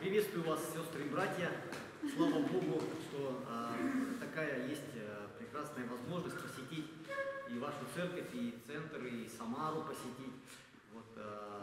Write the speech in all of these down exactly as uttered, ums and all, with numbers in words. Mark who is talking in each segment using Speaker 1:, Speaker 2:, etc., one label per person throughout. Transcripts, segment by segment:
Speaker 1: Приветствую вас, сестры и братья. Слава Богу, что а, такая есть а, прекрасная возможность посетить и вашу церковь, и центр, и Самару посетить. Вот, а,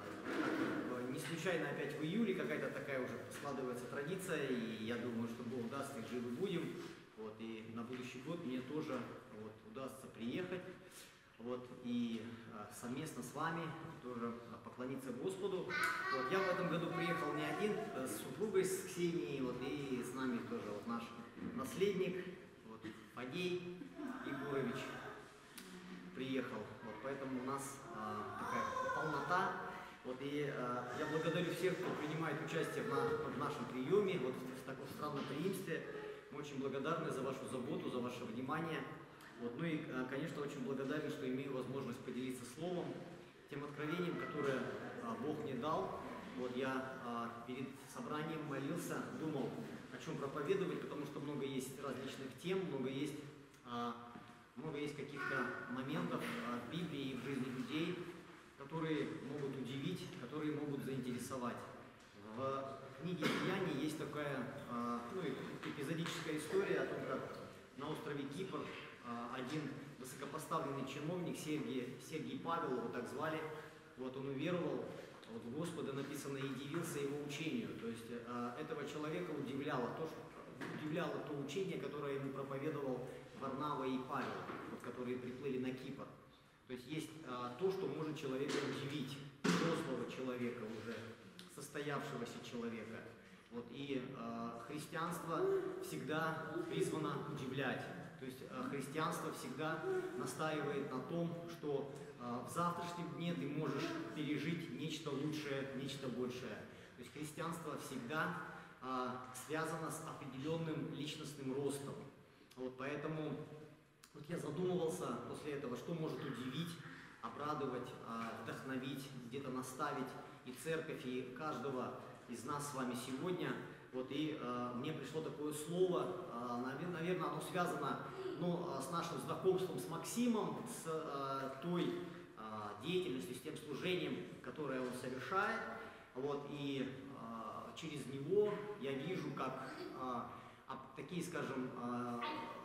Speaker 1: не случайно опять в июле какая-то такая уже складывается традиция, и я думаю, что Бог даст, и живы будем. Вот, и на будущий год мне тоже вот, удастся приехать. Вот, и а, совместно с вами тоже поклониться Господу. Вот, я в этом году приехал не один, а с супругой, с Ксенией, вот, и с нами тоже вот, наш наследник, вот, Фадей Егорович приехал. Вот, поэтому у нас а, такая полнота. Вот, и а, я благодарю всех, кто принимает участие в, на, в нашем приеме, вот, в таком странном приимстве. Мы очень благодарны за вашу заботу, за ваше внимание. Вот, ну и, конечно, очень благодарен, что имею возможность поделиться словом, тем откровением, которое а, Бог мне дал. Вот я а, перед собранием молился, думал, о чем проповедовать, потому что много есть различных тем, много есть, а, много есть каких-то моментов а, в Библии и в жизни людей, которые могут удивить, которые могут заинтересовать. В книге «Деяний» есть такая а, ну, эпизодическая история о том, как на острове Кипр один высокопоставленный чиновник, Сергий, Сергий Павел, его так звали, вот он уверовал вот, в Господа, написано, и дивился его учению. То есть э, этого человека удивляло то, что, удивляло то учение, которое ему проповедовал Варнава и Павел, вот, которые приплыли на Кипр. То есть есть э, то, что может человека удивить, взрослого человека уже, состоявшегося человека. Вот, и э, христианство всегда призвано удивлять. То есть э, христианство всегда настаивает на том, что э, в завтрашнем дне ты можешь пережить нечто лучшее, нечто большее. То есть христианство всегда э, связано с определенным личностным ростом. Вот, поэтому вот я задумывался после этого, что может удивить, обрадовать, э, вдохновить, где-то наставить и церковь, и каждого из нас с вами сегодня. Вот, и э, мне пришло такое слово, э, наверное, оно связано ну, с нашим знакомством с Максимом, с э, той э, деятельностью, с тем служением, которое он совершает. Вот, и э, через него я вижу, как э, такие, скажем, э,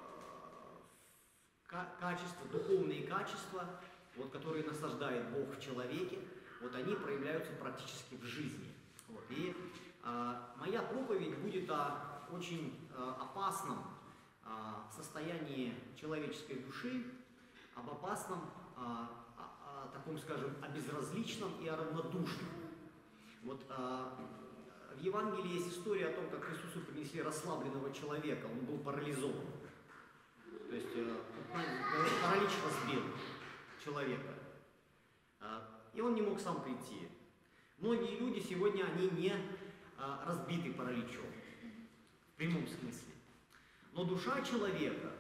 Speaker 1: качества, духовные качества, вот, которые насаждает Бог в человеке, вот, они проявляются практически в жизни. Вот, и э, моя проповедь будет о очень э, опасном э, состоянии человеческой души, об опасном, э, о, о таком, скажем, о безразличном и о равнодушном. Вот, э, в Евангелии есть история о том, как Иисусу принесли расслабленного человека, он был парализован. То есть э, паралич разбил человека, э, и он не мог сам прийти. Многие люди сегодня, они не а, разбиты параличом, в прямом смысле. Но душа человека,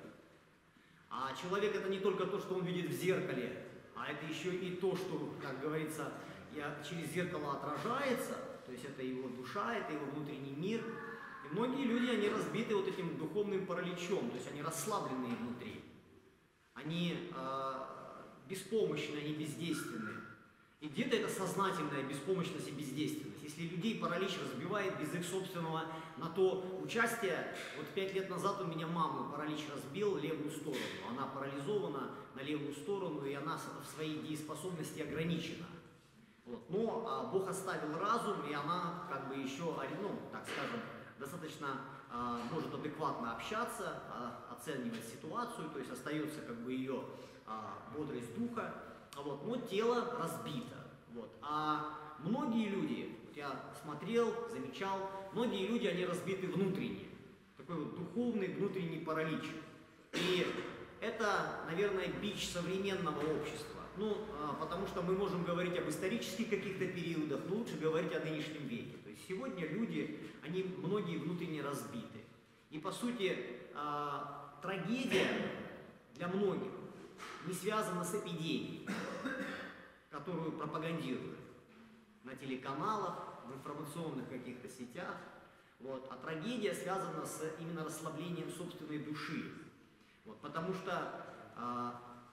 Speaker 1: а человек это не только то, что он видит в зеркале, а это еще и то, что, как говорится, через зеркало отражается, то есть это его душа, это его внутренний мир. И многие люди, они разбиты вот этим духовным параличом, то есть они расслабленные внутри, они а, беспомощны, они бездейственны. И где-то это сознательная беспомощность и бездейственность. Если людей паралич разбивает без их собственного на то участия, вот пять лет назад у меня маму паралич разбил левую сторону. Она парализована на левую сторону, и она в своей дееспособности ограничена. Вот. Но а, Бог оставил разум, и она как бы еще, ну, так скажем, достаточно а, может адекватно общаться, а, оценивать ситуацию, то есть остается как бы ее а, бодрость духа. Вот, но тело разбито. Вот. А многие люди, вот я смотрел, замечал, многие люди, они разбиты внутренне. Такой вот духовный внутренний паралич. И это, наверное, бич современного общества. Ну, а, потому что мы можем говорить об исторических каких-то периодах, но лучше говорить о нынешнем веке. То есть сегодня люди, они многие внутренне разбиты. И по сути, а, трагедия для многих не связана с эпидемией, которую пропагандируют на телеканалах, в информационных каких-то сетях. Вот. А трагедия связана с именно расслаблением собственной души. Вот. Потому что э,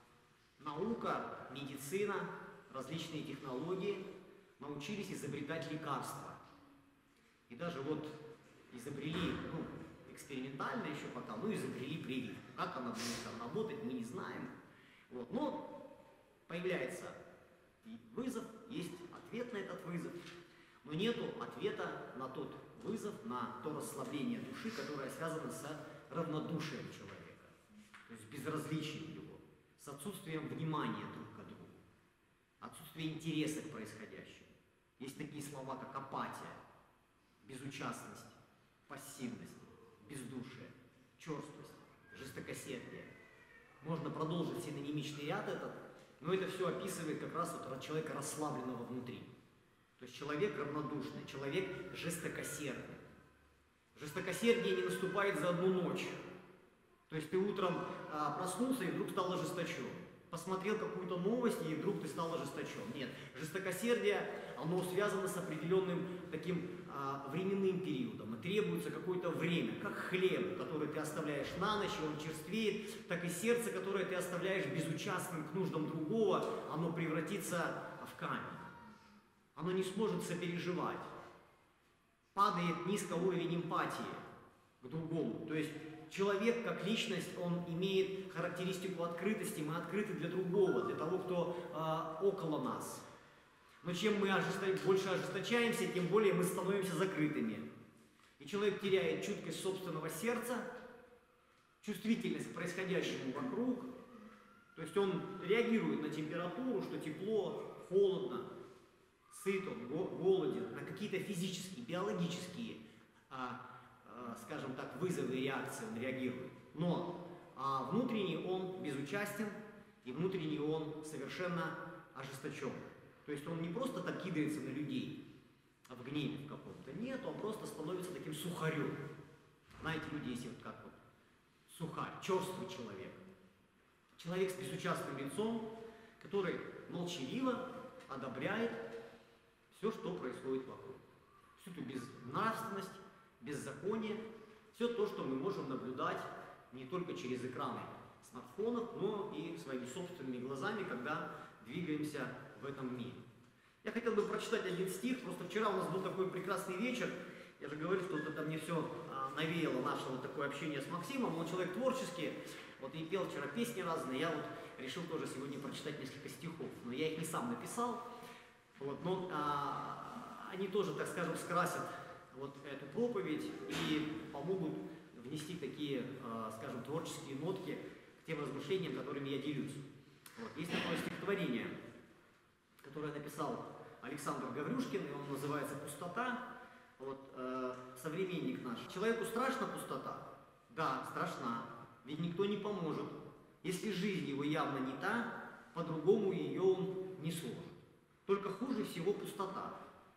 Speaker 1: наука, медицина, различные технологии научились изобретать лекарства. И И даже вот изобрели, ну, экспериментально еще пока, ну, изобрели прививку. Как она будет там работать, мы не знаем. Вот. Но появляется вызов, есть ответ на этот вызов, но нету ответа на тот вызов, на то расслабление души, которое связано с равнодушием человека, то есть безразличием его, с отсутствием внимания друг к другу, отсутствие интереса к происходящему. Есть такие слова, как апатия, безучастность, пассивность, бездушие, черствость, жестокосердие. Можно продолжить синонимичный ряд этот, но это все описывает как раз вот человека расслабленного внутри. То есть человек равнодушный, человек жестокосердный. Жестокосердие не наступает за одну ночь. То есть ты утром а, проснулся и вдруг стал ожесточен. Посмотрел какую-то новость и вдруг ты стал ожесточен. Нет, жестокосердие, оно связано с определенным таким а, временным периодом. И требуется какое-то время, как хлеб, который ты оставляешь на ночь, и он черствеет, так и сердце, которое ты оставляешь безучастным к нуждам другого, оно превратится в камень. Оно не сможет сопереживать. Падает низко уровень эмпатии к другому. То есть человек как личность, он имеет характеристику открытости, мы открыты для другого, для того, кто э, около нас. Но чем мы ожесто... больше ожесточаемся, тем более мы становимся закрытыми. И человек теряет чуткость собственного сердца, чувствительность к происходящему вокруг. То есть он реагирует на температуру, что тепло, холодно, сыт он, голоден, на какие-то физические, биологические, а, а, скажем так, вызовы и реакции он реагирует. Но а, внутренне он безучастен, и внутренне он совершенно ожесточен. То есть он не просто так кидается на людей, а в гневе в каком-то. Нет, он просто становится таким сухарем. Знаете, люди есть вот как вот сухарь, черствый человек. Человек с безучастным лицом, который молчаливо одобряет все, что происходит вокруг. Всю эту безнравственность, беззаконие, все то, что мы можем наблюдать не только через экраны смартфонов, но и своими собственными глазами, когда двигаемся в этом мире. Я хотел бы прочитать один стих. Просто вчера у нас был такой прекрасный вечер. Я же говорю, что вот это мне все а, навеяло наше вот такое общение с Максимом. Он человек творческий, вот и пел вчера песни разные. Я вот решил тоже сегодня прочитать несколько стихов, но я их не сам написал. Вот, но а, они тоже, так скажем, скрасят вот эту проповедь и помогут внести такие, а, скажем, творческие нотки к тем размышлениям, которыми я делюсь. Вот, есть такое стихотворение, которое написал Александр Гаврюшкин, и он называется «Пустота». Вот, э, современник наш. Человеку страшна пустота? Да, страшна, ведь никто не поможет. Если жизнь его явно не та, по-другому ее он не сложит. Только хуже всего пустота,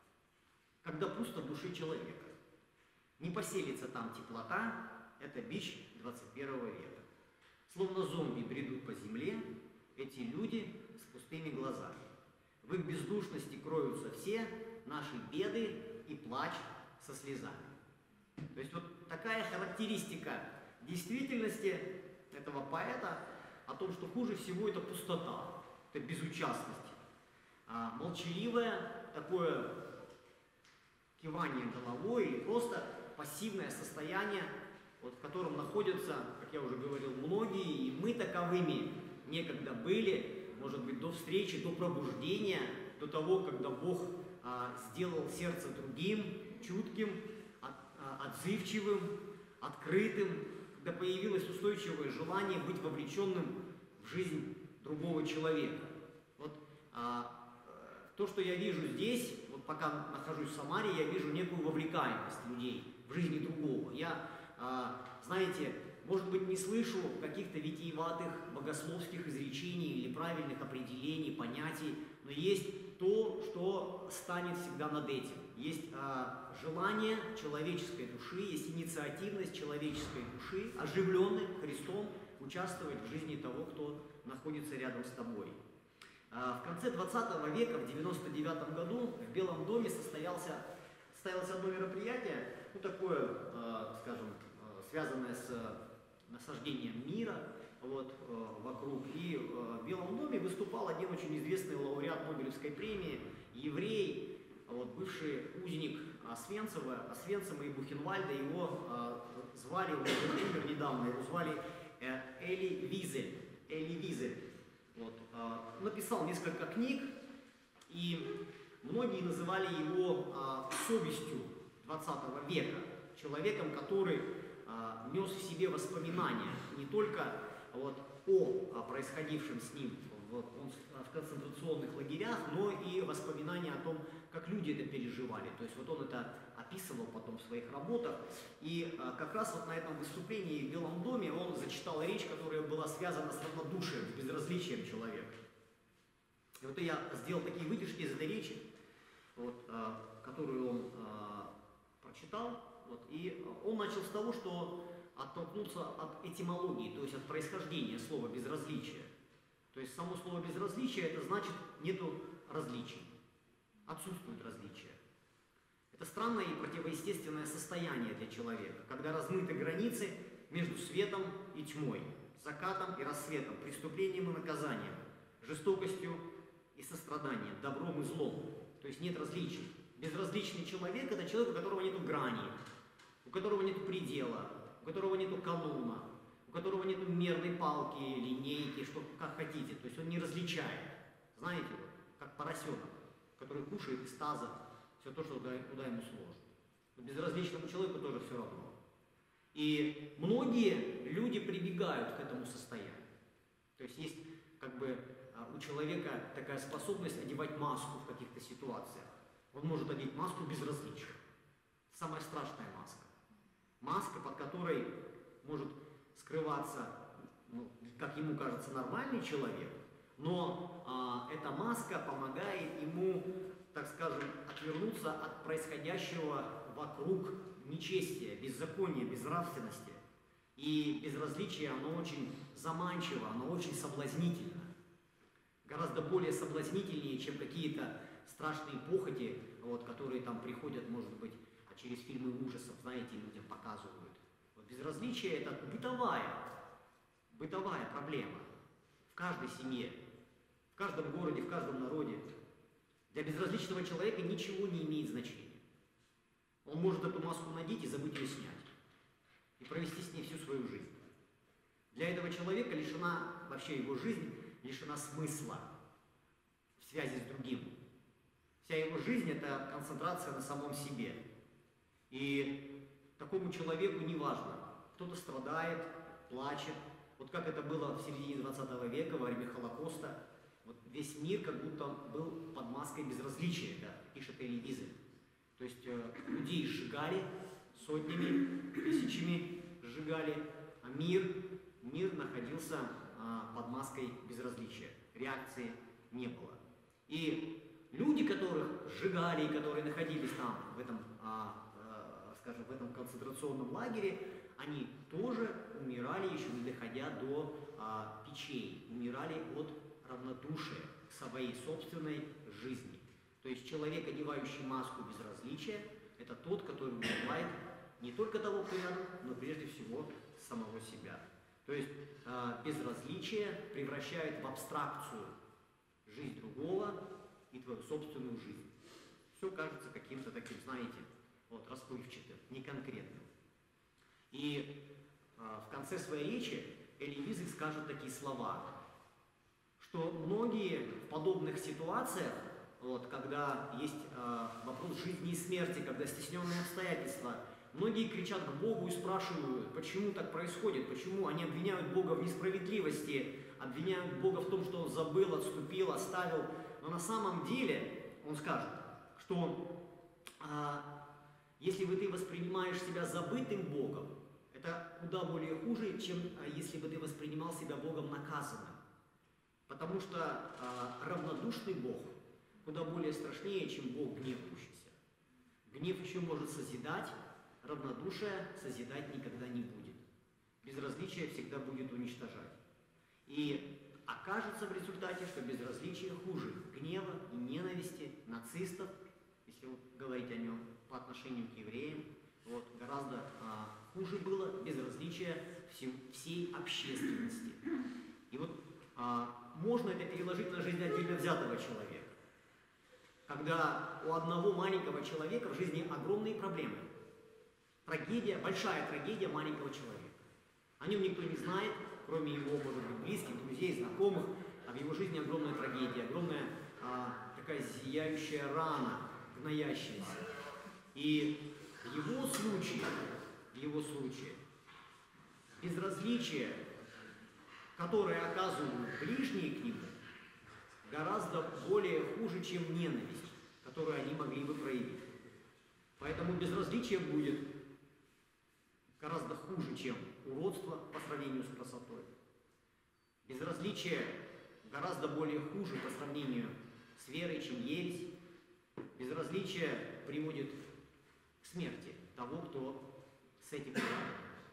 Speaker 1: когда пусто в душе человека. Не поселится там теплота, это бич двадцать первого века. Словно зомби бредут по земле эти люди с пустыми глазами. В их бездушности кроются все наши беды и плач со слезами. То есть вот такая характеристика действительности этого поэта о том, что хуже всего это пустота, это безучастность. А молчаливое такое кивание головой или просто пассивное состояние, вот, в котором находятся, как я уже говорил, многие, и мы таковыми некогда были, может быть, до встречи, до пробуждения, до того, когда Бог а, сделал сердце другим, чутким, от, а, отзывчивым, открытым, когда появилось устойчивое желание быть вовлеченным в жизнь другого человека. Вот а, то, что я вижу здесь, вот пока нахожусь в Самаре, я вижу некую вовлекаемость людей в жизни другого. Я, а, знаете, может быть, не слышу каких-то витиеватых богословских изречений или правильных определений, понятий, но есть то, что станет всегда над этим. Есть а, желание человеческой души, есть инициативность человеческой души, оживленной Христом, участвовать в жизни того, кто находится рядом с тобой. А, в конце двадцатого века, в девяносто девятом году, в Белом доме состоялся, состоялось одно мероприятие, ну такое, а, скажем, связанное с насаждением мира вот, э, вокруг. И э, в Белом доме выступал один очень известный лауреат Нобелевской премии, еврей, вот, бывший узник э, Освенцима, Освенцима и Бухенвальда, его э, звали, он умер недавно, его звали э, Эли Визель. Эли Визель. Вот, э, написал несколько книг, и многие называли его э, совестью двадцатого века, человеком, который э, нес в себе воспоминания не только вот, о, о происходившем с ним в, в концентрационных лагерях, но и воспоминания о том, как люди это переживали. То есть вот он это описывал потом в своих работах. И а, как раз вот на этом выступлении в Белом доме он зачитал речь, которая была связана с равнодушием, с безразличием человека. И вот я сделал такие выдержки из этой речи, вот, а, которую он а, прочитал. Вот, и он начал с того, что оттолкнуться от этимологии, то есть от происхождения слова «безразличие». То есть само слово «безразличие» это значит «нету различий». Отсутствует различия. Это странное и противоестественное состояние для человека, когда размыты границы между светом и тьмой, закатом и рассветом, преступлением и наказанием, жестокостью и состраданием, добром и злом. То есть нет различий. Безразличный человек – это человек, у которого нет грани, у которого нет предела, у которого нет канона, у которого нет мерной палки, линейки, что как хотите. То есть он не различает. Знаете, вот, как поросенок, который кушает из таза все то, что куда, куда ему сложно. Но безразличному человеку тоже все равно. И многие люди прибегают к этому состоянию. То есть есть как бы у человека такая способность одевать маску в каких-то ситуациях. Он может одеть маску безразличия. Самая страшная маска. Маска, под которой может скрываться, ну, как ему кажется, нормальный человек, но а, эта маска помогает ему, так скажем, отвернуться от происходящего вокруг нечестия, беззакония, безнравственности. И безразличие, оно очень заманчиво, оно очень соблазнительно. Гораздо более соблазнительнее, чем какие-то страшные похоти, вот, которые там приходят, может быть, через фильмы ужасов, знаете, людям показывают. Вот безразличие – это бытовая, бытовая проблема в каждой семье. В каждом городе, в каждом народе. Для безразличного человека ничего не имеет значения. Он может эту маску надеть и забыть ее снять. И провести с ней всю свою жизнь. Для этого человека лишена, вообще его жизнь, лишена смысла в связи с другим. Вся его жизнь – это концентрация на самом себе. И такому человеку не важно. Кто-то страдает, плачет. Вот как это было в середине двадцатого века, во время Холокоста. Вот весь мир как будто был под маской безразличия, да, пишет Эли Визель. То есть э, людей сжигали сотнями, тысячами сжигали, а мир, мир находился э, под маской безразличия. Реакции не было. И люди, которых сжигали, и которые находились там, в этом, э, э, скажем, в этом концентрационном лагере, они тоже умирали, еще не доходя до э, печей, умирали от равнодушие к своей собственной жизни. То есть человек, одевающий маску безразличия, это тот, который убивает не только того, кто рядом, но прежде всего самого себя. То есть э, безразличие превращает в абстракцию жизнь другого и твою собственную жизнь. Все кажется каким-то таким, знаете, вот, расплывчатым, неконкретным. И э, в конце своей речи Эли Визель скажет такие слова, что многие в подобных ситуациях, вот, когда есть э, вопрос жизни и смерти, когда стесненные обстоятельства, многие кричат к Богу и спрашивают, почему так происходит, почему они обвиняют Бога в несправедливости, обвиняют Бога в том, что Он забыл, отступил, оставил. Но на самом деле Он скажет, что э, если бы ты воспринимаешь себя забытым Богом, это куда более хуже, чем э, если бы ты воспринимал себя Богом наказанным. Потому что э, равнодушный Бог куда более страшнее, чем Бог гневающийся. Гнев еще может созидать, равнодушие созидать никогда не будет. Безразличие всегда будет уничтожать. И окажется в результате, что безразличие хуже гнева и ненависти нацистов, если вот говорить о нем по отношению к евреям, вот, гораздо э, хуже было безразличие всем, всей общественности. И вот а, можно это переложить на жизнь отдельно взятого человека. когда у одного маленького человека в жизни огромные проблемы. Трагедия, большая трагедия маленького человека. О нем никто не знает, кроме его, может быть, близких, друзей, знакомых, а в его жизни огромная трагедия, огромная а, такая зияющая рана, гноящаяся. И в его случае, в его случае, безразличие, которое оказывают ближние к нему, гораздо более хуже, чем ненависть, которую они могли бы проявить. Поэтому безразличие будет гораздо хуже, чем уродство по сравнению с красотой. Безразличие гораздо более хуже по сравнению с верой, чем ересь. Безразличие приводит к смерти того, кто с этим связан.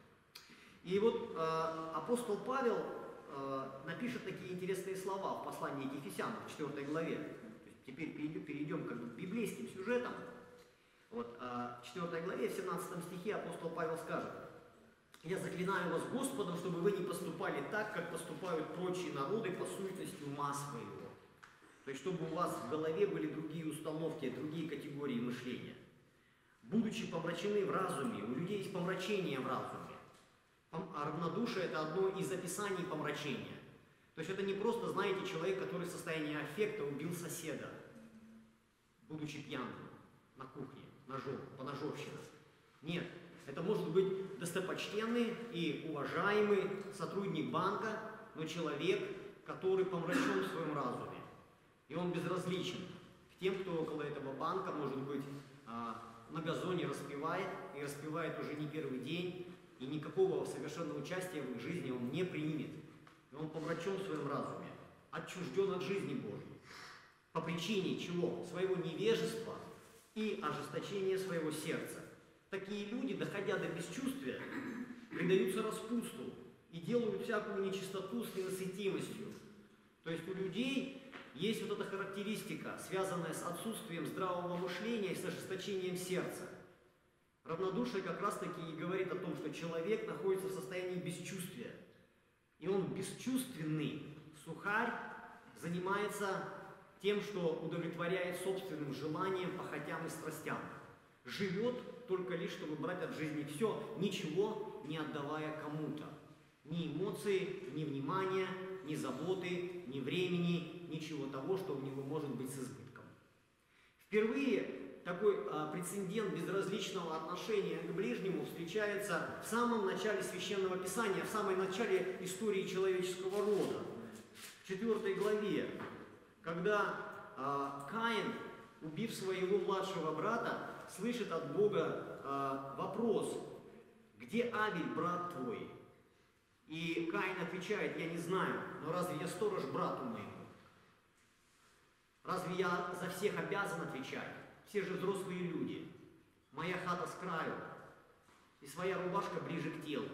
Speaker 1: И вот э, апостол Павел э, напишет такие интересные слова в послании к Ефесянам в четвёртой главе. То есть теперь перейдем как бы к библейским сюжетам. Вот, э, в четвёртой главе, в семнадцатом стихе апостол Павел скажет: «Я заклинаю вас Господом, чтобы вы не поступали так, как поступают прочие народы по суетности ума своего». То есть, чтобы у вас в голове были другие установки, другие категории мышления. Будучи помрачены в разуме, у людей есть помрачение в разуме. А равнодушие – это одно из описаний помрачения. То есть это не просто, знаете, человек, который в состоянии аффекта убил соседа, будучи пьяным на кухне, ножом, поножовщина. Нет, это может быть достопочтенный и уважаемый сотрудник банка, но человек, который помрачен в своем разуме. И он безразличен к тем, кто около этого банка, может быть, на газоне распивает, и распивает уже не первый день, и никакого совершенного участия в их жизни он не примет. И он помрачен в своем разуме, отчужден от жизни Божьей. По причине чего? Своего невежества и ожесточения своего сердца. Такие люди, доходя до бесчувствия, предаются распутству и делают всякую нечистоту с ненасытимостью. То есть у людей есть вот эта характеристика, связанная с отсутствием здравого мышления и с ожесточением сердца. Равнодушие как раз-таки и говорит о том, что человек находится в состоянии бесчувствия. И он бесчувственный сухарь занимается тем, что удовлетворяет собственным желаниям, похотям и страстям. Живет только лишь, чтобы брать от жизни все, ничего не отдавая кому-то. Ни эмоций, ни внимания, ни заботы, ни времени, ничего того, что у него может быть с избытком. Впервые такой а, прецедент безразличного отношения к ближнему встречается в самом начале Священного Писания, в самом начале истории человеческого рода, в четвёртой главе, когда а, Каин, убив своего младшего брата, слышит от Бога а, вопрос: «Где Авель, брат твой?» И Каин отвечает: «Я не знаю, но разве я сторож брату моему? Разве я за всех обязан отвечать? Все же взрослые люди. Моя хата с краю, и своя рубашка ближе к телу.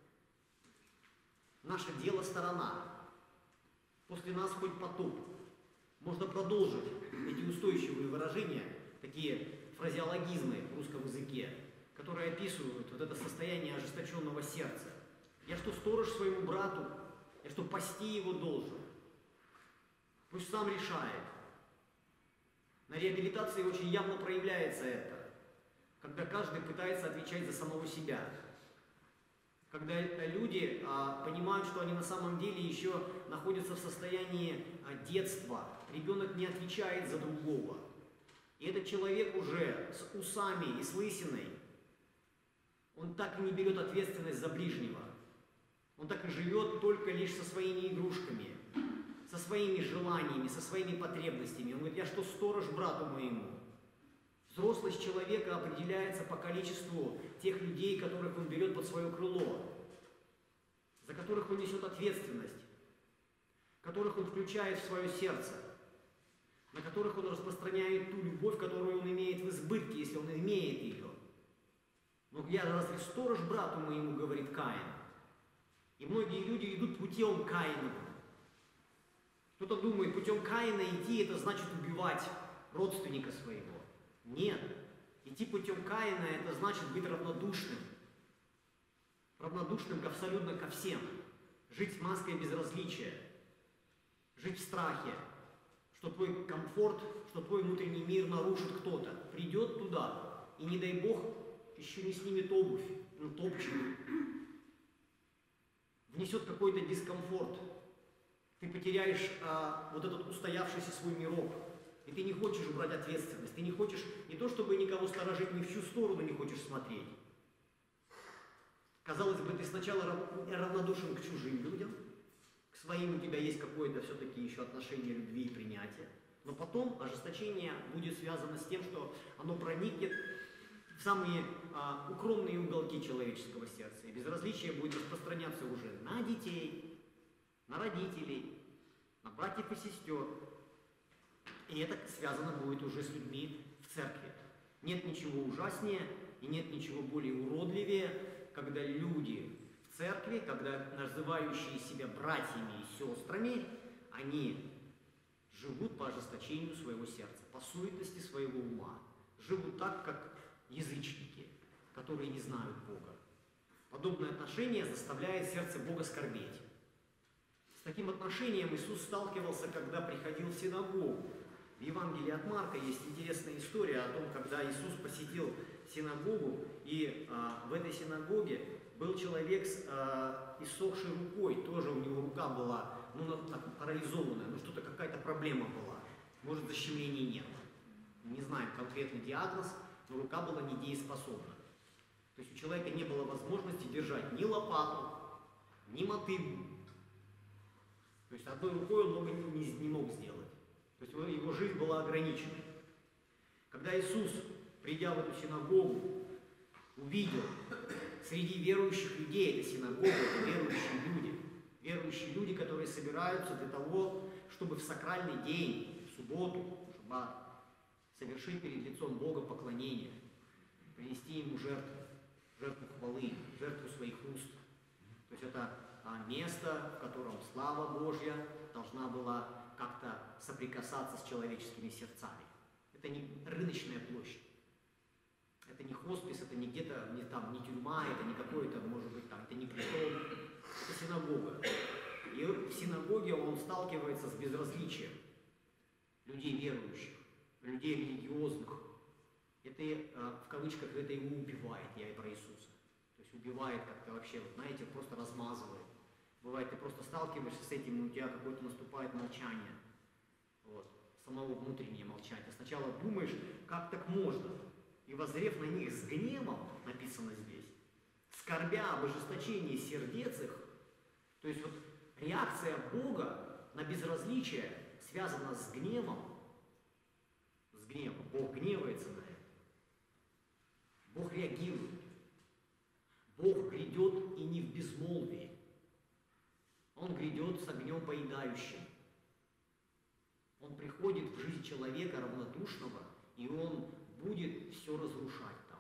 Speaker 1: Наше дело сторона. После нас хоть потоп». Можно продолжить эти устойчивые выражения, такие фразеологизмы в русском языке, которые описывают вот это состояние ожесточенного сердца. Я что, сторож своему брату? Я что, пасти его должен? Пусть сам решает. На реабилитации очень явно проявляется это, когда каждый пытается отвечать за самого себя. Когда люди а, понимают, что они на самом деле еще находятся в состоянии а, детства. Ребенок не отвечает за другого. И этот человек уже с усами и с лысиной, он так и не берет ответственность за ближнего. Он так и живет только лишь со своими игрушками, со своими желаниями, со своими потребностями. Он говорит: «Я что, сторож брату моему?» Взрослость человека определяется по количеству тех людей, которых он берет под свое крыло, за которых он несет ответственность, которых он включает в свое сердце, на которых он распространяет ту любовь, которую он имеет в избытке, если он имеет ее. «Но я разве сторож брату моему?» — говорит Каин. И многие люди идут путем Каиновым. Кто-то думает, путем Каина идти — это значит убивать родственника своего. Нет. Идти путем Каина — это значит быть равнодушным. Равнодушным абсолютно ко всем. Жить с маской безразличия. Жить в страхе, что твой комфорт, что твой внутренний мир нарушит кто-то. Придет туда, и не дай Бог, еще не снимет обувь, ну, топчет, внесет какой-то дискомфорт. Ты потеряешь а, вот этот устоявшийся свой мирок. И ты не хочешь брать ответственность. Ты не хочешь, не то чтобы никого сторожить, ни в чью сторону не хочешь смотреть. Казалось бы, ты сначала равнодушен к чужим людям, к своим у тебя есть какое-то все-таки еще отношение любви и принятия. Но потом ожесточение будет связано с тем, что оно проникнет в самые а, укромные уголки человеческого сердца. И безразличие будет распространяться уже на детей, на родителей, на братьев и сестер. И это связано будет уже с людьми в церкви. Нет ничего ужаснее и нет ничего более уродливее, когда люди в церкви, когда называющие себя братьями и сестрами, они живут по ожесточению своего сердца, по суетности своего ума, живут так, как язычники, которые не знают Бога. Подобное отношение заставляет сердце Бога скорбеть. С таким отношением Иисус сталкивался, когда приходил в синагогу. В Евангелии от Марка есть интересная история о том, когда Иисус посетил синагогу, и а, в этой синагоге был человек с а, иссохшей рукой, тоже у него рука была, ну, так, парализованная, ну, что-то, какая-то проблема была, может, защемления нет. Не знаем конкретный диагноз, но рука была недееспособна. То есть у человека не было возможности держать ни лопату, ни мотыгу. То есть одной рукой он много не, не мог сделать. То есть его жизнь была ограничена. Когда Иисус, придя в эту синагогу, увидел среди верующих людей, это синагога, это верующие люди, верующие люди, которые собираются для того, чтобы в сакральный день, в субботу, в шаббат, совершить перед лицом Бога поклонение, принести Ему жертву, жертву хвалы, жертву своих уст. То есть это место, в котором слава Божья должна была как-то соприкасаться с человеческими сердцами. Это не рыночная площадь. Это не хоспис, это не где-то, не, там, не тюрьма, это не какой-то, может быть, там, это не притон, это синагога. И в синагоге он сталкивается с безразличием людей верующих, людей религиозных. Это, в кавычках, это его убивает, я и про Иисуса. То есть убивает как-то вообще, вот, знаете, просто размазывает. Бывает, ты просто сталкиваешься с этим, и у тебя какое-то наступает молчание. Вот, самого внутреннее молчание. Сначала думаешь, как так можно? И воззрев на них с гневом, написано здесь, скорбя об ожесточении сердец их, то есть вот реакция Бога на безразличие связана с гневом, с гневом. Бог гневается на это. Бог реагирует. Бог грядет и не в безмолвии. Он грядет с огнем поедающим. Он приходит в жизнь человека равнодушного, и он будет все разрушать там.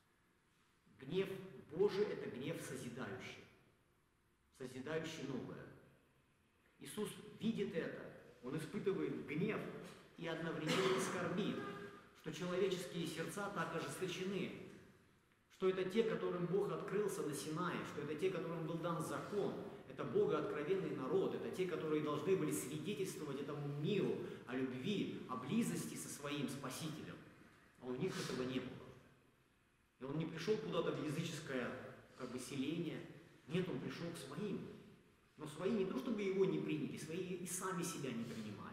Speaker 1: Гнев Божий – это гнев созидающий. Созидающий новое. Иисус видит это, Он испытывает гнев и одновременно скорбит, что человеческие сердца так ожесточены, что это те, которым Бог открылся на Синае, что это те, которым был дан закон, это богооткровенный народ, это те, которые должны были свидетельствовать этому миру о любви, о близости со своим Спасителем. А у них этого не было. И он не пришел куда-то в языческое как бы, селение. Нет, он пришел к своим. Но свои не то, чтобы его не приняли, свои и сами себя не принимали.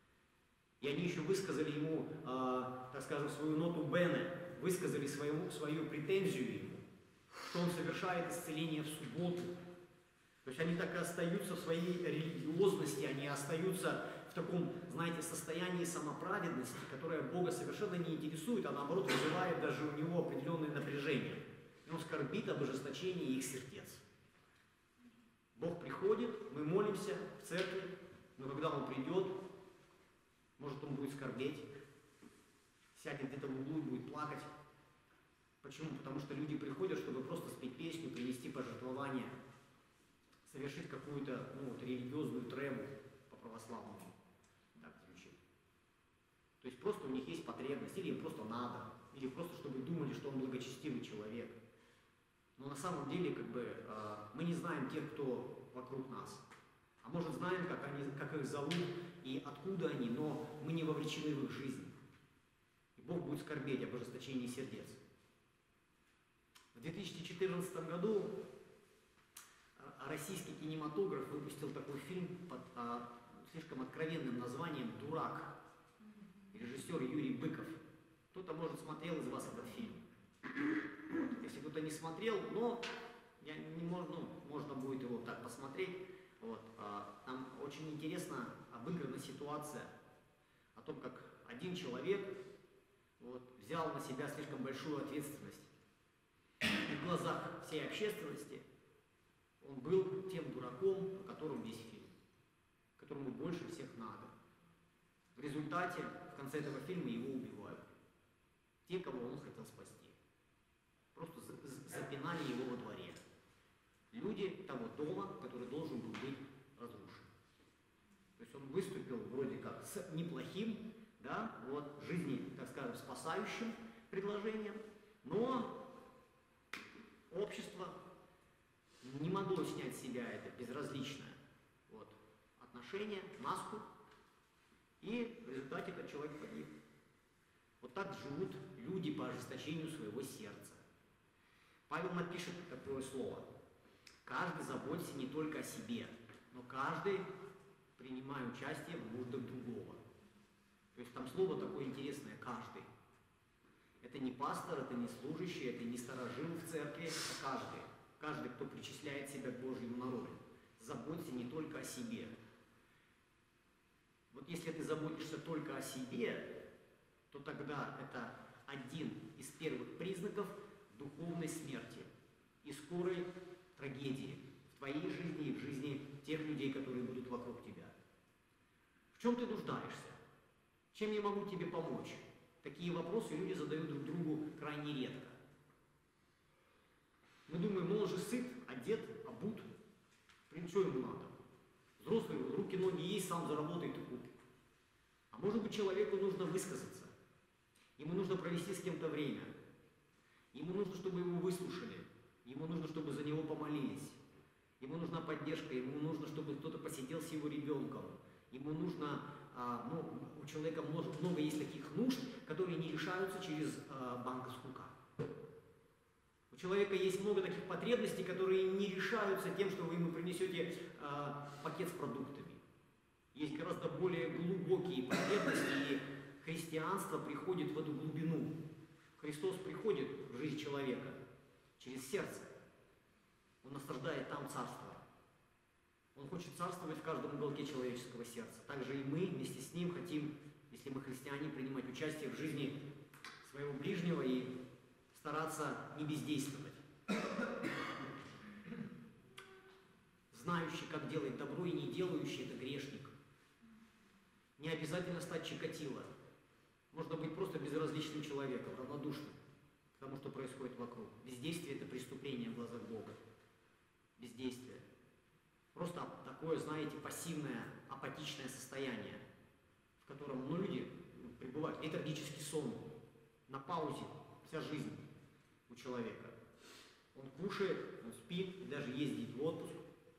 Speaker 1: И они еще высказали ему, э, так скажем, свою ноту бене, высказали свою, свою претензию ему, что он совершает исцеление в субботу. То есть они так и остаются в своей религиозности, они остаются в таком, знаете, состоянии самоправедности, которое Бога совершенно не интересует, а наоборот вызывает даже у него определенное напряжение. И он скорбит об ожесточении их сердец. Бог приходит, мы молимся в церкви, но когда Он придет, может, Он будет скорбеть, сядет где-то в углу и будет плакать. Почему? Потому что люди приходят, чтобы просто спеть песню, принести пожертвование, совершить какую-то ну, вот, религиозную требу по-православному. Так звучит. То есть просто у них есть потребность, или им просто надо, или просто чтобы думали, что он благочестивый человек. Но на самом деле как бы, мы не знаем тех, кто вокруг нас. А может, знаем, как, они, как их зовут и откуда они, но мы не вовлечены в их жизнь. И Бог будет скорбеть об ожесточении сердец. В две тысячи четырнадцатом году российский кинематограф выпустил такой фильм под а, слишком откровенным названием «Дурак». Режиссер Юрий Быков. Кто-то, может, смотрел из вас этот фильм. Вот. Если кто-то не смотрел, но я не можно, ну, можно будет его так посмотреть. Вот. А, там очень интересно обыграна ситуация о том, как один человек вот, взял на себя слишком большую ответственность. И в глазах всей общественности он был тем дураком, о котором весь фильм, которому больше всех надо. В результате, в конце этого фильма его убивают. Те, кого он хотел спасти. Просто запинали его во дворе. Люди того дома, который должен был быть разрушен. То есть он выступил вроде как с неплохим, да, вот, жизни, так скажем, спасающим предложением, но общество не могло снять с себя это безразличное вот, отношение, маску, и в результате этот человек погиб. Вот так живут люди по ожесточению своего сердца. Павел напишет такое слово. Каждый заботится не только о себе, но каждый принимая участие в нуждах другого. То есть там слово такое интересное «каждый». Это не пастор, это не служащий, это не сторожил в церкви, а каждый. Каждый, кто причисляет себя к Божьему народу. Заботься не только о себе. Вот если ты заботишься только о себе, то тогда это один из первых признаков духовной смерти и скорой трагедии в твоей жизни и в жизни тех людей, которые будут вокруг тебя. В чем ты нуждаешься? Чем я могу тебе помочь? Такие вопросы люди задают друг другу крайне редко. Мы думаем, ну он же сыт, одет, обут. Что ему надо? Взрослый, руки, ноги есть, сам заработает и купит. А может быть, человеку нужно высказаться. Ему нужно провести с кем-то время. Ему нужно, чтобы его выслушали. Ему нужно, чтобы за него помолились. Ему нужна поддержка, ему нужно, чтобы кто-то посидел с его ребенком. Ему нужно, а, ну, у человека много, много есть таких нужд, которые не решаются через а, банковскую карту. У человека есть много таких потребностей, которые не решаются тем, что вы ему принесете а, пакет с продуктами. Есть гораздо более глубокие потребности, и христианство приходит в эту глубину. Христос приходит в жизнь человека через сердце. Он насаждает там царство. Он хочет царствовать в каждом уголке человеческого сердца. Также и мы вместе с Ним хотим, если мы христиане, принимать участие в жизни своего ближнего и стараться не бездействовать. Знающий, как делать добро, и не делающий – это грешник. Не обязательно стать Чикатило. Можно быть просто безразличным человеком, равнодушным к тому, что происходит вокруг. Бездействие – это преступление в глазах Бога. Бездействие. Просто такое, знаете, пассивное, апатичное состояние, в котором, ну, люди пребывают, летаргический сон, на паузе, вся жизнь у человека. Он кушает, он спит, даже ездит в отпуск,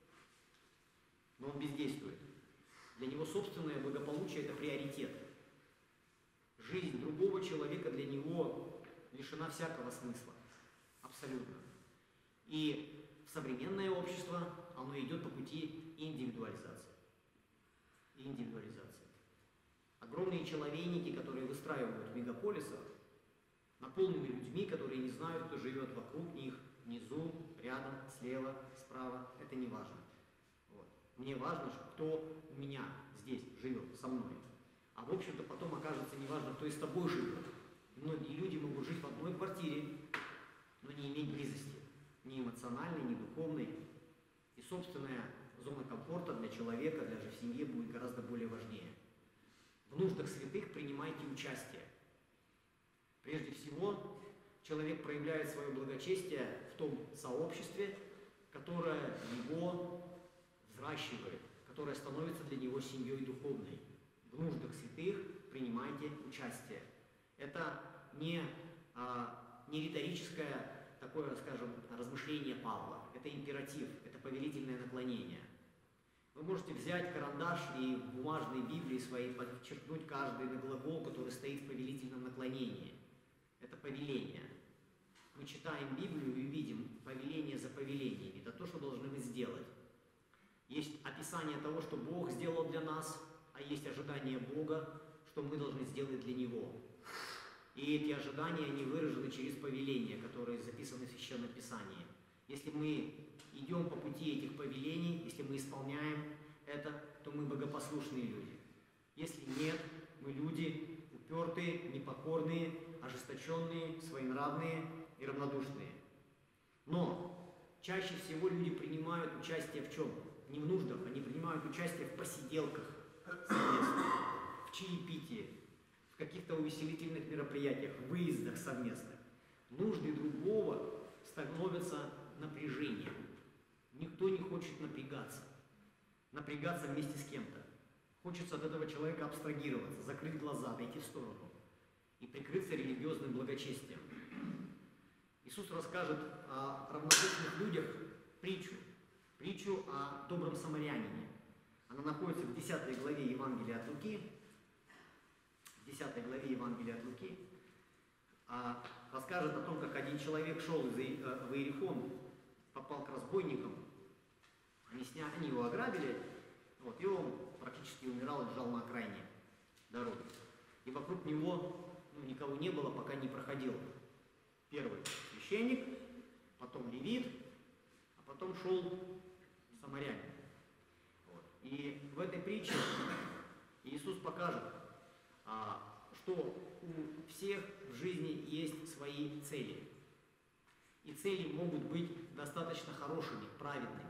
Speaker 1: но он бездействует. Для него собственное благополучие – это приоритет. Жизнь другого человека для него лишена всякого смысла. Абсолютно. И современное общество, оно идет по пути индивидуализации. Индивидуализации. Огромные человейники, которые выстраивают в мегаполисах, наполнены людьми, которые не знают, кто живет вокруг них, внизу, рядом, слева, справа. Это не важно. Вот. Мне важно, кто у меня здесь живет, со мной. А в общем-то потом окажется неважно, кто и с тобой живет. Многие люди могут жить в одной квартире, но не иметь близости. Ни эмоциональной, ни духовной. И собственная зона комфорта для человека, даже в семье будет гораздо более важнее. В нуждах святых принимайте участие. Прежде всего, человек проявляет свое благочестие в том сообществе, которое его взращивает, которое становится для него семьей духовной. В нуждах святых принимайте участие. Это не, а, не риторическое такое, скажем, размышление Павла. Это императив, это повелительное наклонение. Вы можете взять карандаш и в бумажной Библии своей подчеркнуть каждый глагол, который стоит в повелительном наклонении. Это повеление. Мы читаем Библию и видим повеление за повелением. Это то, что должны мы сделать. Есть описание того, что Бог сделал для нас, а есть ожидание Бога, что мы должны сделать для Него. И эти ожидания, они выражены через повеления, которые записаны в Священном Писании. Если мы идем по пути этих повелений, если мы исполняем это, то мы богопослушные люди. Если нет, мы люди упертые, непокорные, ожесточенные, своенравные и равнодушные. Но чаще всего люди принимают участие в чем? Не в нуждах, они принимают участие в посиделках совместных, в чаепитии, в каких-то увеселительных мероприятиях, выездах совместных. Нужды другого становятся напряжением. Никто не хочет напрягаться. Напрягаться вместе с кем-то. Хочется от этого человека абстрагироваться, закрыть глаза, отойти в сторону и прикрыться религиозным благочестием. Иисус расскажет о равнодушных людях притчу, притчу о добром самарянине. Она находится в десятой главе Евангелия от Луки. В десятой главе Евангелия от Луки. Расскажет о том, как один человек шел в Иерихон, попал к разбойникам. Они, сняли, они его ограбили, вот, и он практически умирал, лежал на окраине дороги. И вокруг него ну, никого не было, пока не проходил первый священник, потом левит, а потом шел самарянин. Вот. И в этой притче Иисус покажет, а, что у всех в жизни есть свои цели. И цели могут быть достаточно хорошими, праведными.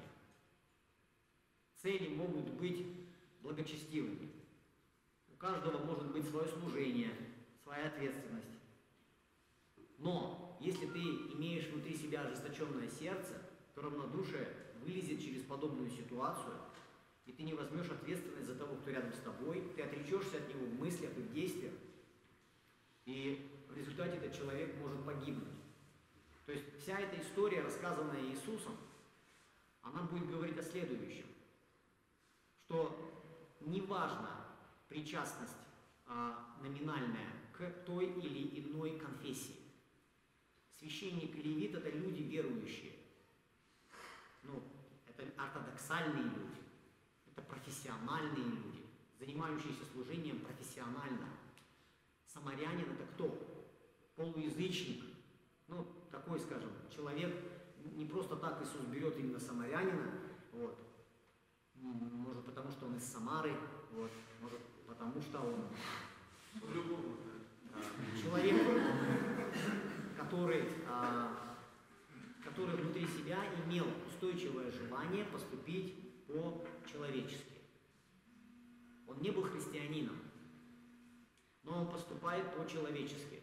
Speaker 1: Цели могут быть благочестивыми. У каждого может быть свое служение, своя ответственность. Но если ты имеешь внутри себя ожесточенное сердце, то равнодушие вылезет через подобную ситуацию, и ты не возьмешь ответственность за того, кто рядом с тобой, ты отречешься от него в мыслях и в действиях, и в результате этот человек может погибнуть. То есть вся эта история, рассказанная Иисусом, она будет говорить о следующем, что неважно причастность а, номинальная к той или иной конфессии. Священник и левит – это люди верующие. Ну, это ортодоксальные люди, это профессиональные люди, занимающиеся служением профессионально. Самарянин – это кто? Полуязычник. Ну, такой, скажем, человек, не просто так Иисус берет именно самарянина, вот. Может, потому что он из Самары, вот. Может, потому что он э, человек, который, э, который внутри себя имел устойчивое желание поступить по-человечески. Он не был христианином, но он поступает по-человечески.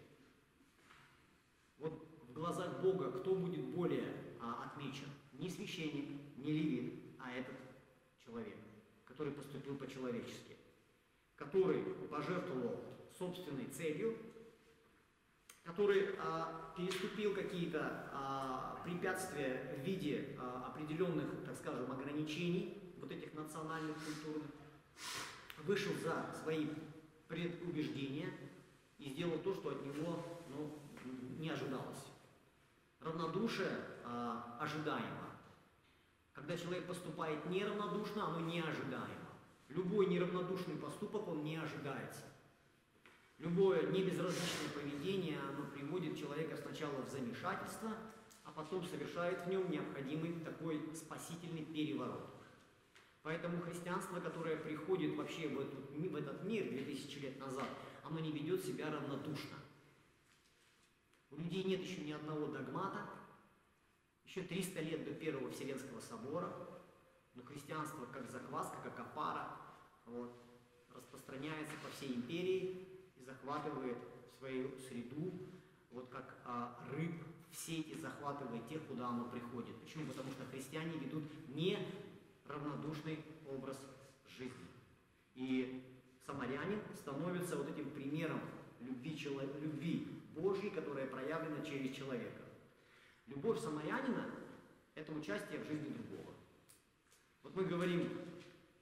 Speaker 1: Вот в глазах Бога кто будет более а, отмечен? Не священник, не левит, а этот человек, который поступил по-человечески, который пожертвовал собственной целью, который а, переступил какие-то а, препятствия в виде а, определенных, так скажем, ограничений, вот этих национальных, культурных, вышел за свои предубеждения и сделал то, что от него ну, не ожидалось. Равнодушие а, ожидаемо. Когда человек поступает неравнодушно, оно неожидаемо. Любой неравнодушный поступок, он не ожидается. Любое небезразличное поведение, оно приводит человека сначала в замешательство, а потом совершает в нем необходимый такой спасительный переворот. Поэтому христианство, которое приходит вообще в этот, в этот мир две тысячи лет назад, оно не ведет себя равнодушно. У людей нет еще ни одного догмата, еще триста лет до Первого Вселенского собора, но христианство как закваска, как опара, вот, распространяется по всей империи и захватывает свою среду, вот как а, рыб в сети захватывает тех, куда оно приходит. Почему? Потому что христиане ведут неравнодушный образ жизни. И самарянин становится вот этим примером любви, любви Божьей, которая проявлена через человека. Любовь самарянина – это участие в жизни другого. Вот мы говорим,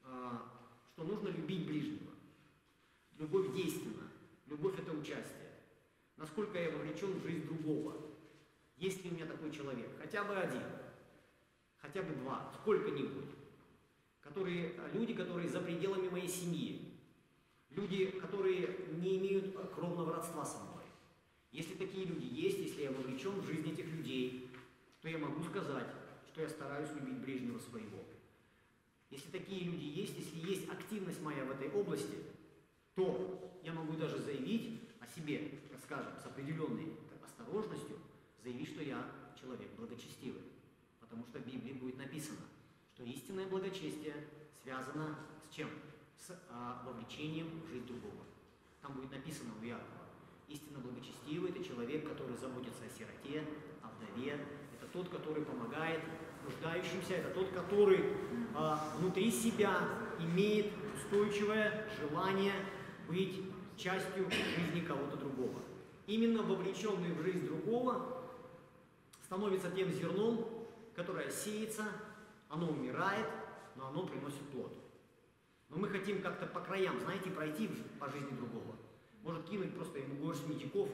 Speaker 1: что нужно любить ближнего. Любовь действенна. Любовь – это участие. Насколько я вовлечен в жизнь другого. Есть ли у меня такой человек? Хотя бы один, хотя бы два, сколько-нибудь. Которые, люди, которые за пределами моей семьи. Люди, которые не имеют кровного родства со мной. Если такие люди есть, если я вовлечен в жизнь этих людей, то я могу сказать, что я стараюсь любить ближнего своего. Если такие люди есть, если есть активность моя в этой области, то я могу даже заявить о себе, так скажем, с определенной осторожностью, заявить, что я человек благочестивый. Потому что в Библии будет написано, что истинное благочестие связано с чем? С а, вовлечением в жизнь другого. Там будет написано у Иакова. Истинно благочестивый – это человек, который заботится о сироте, о вдове. Это тот, который помогает нуждающимся. Это тот, который а, внутри себя имеет устойчивое желание быть частью жизни кого-то другого. Именно вовлеченный в жизнь другого становится тем зерном, которое сеется, оно умирает, но оно приносит плод. Но мы хотим как-то по краям, знаете, пройти по жизни другого. Может кинуть просто ему горсть медиков,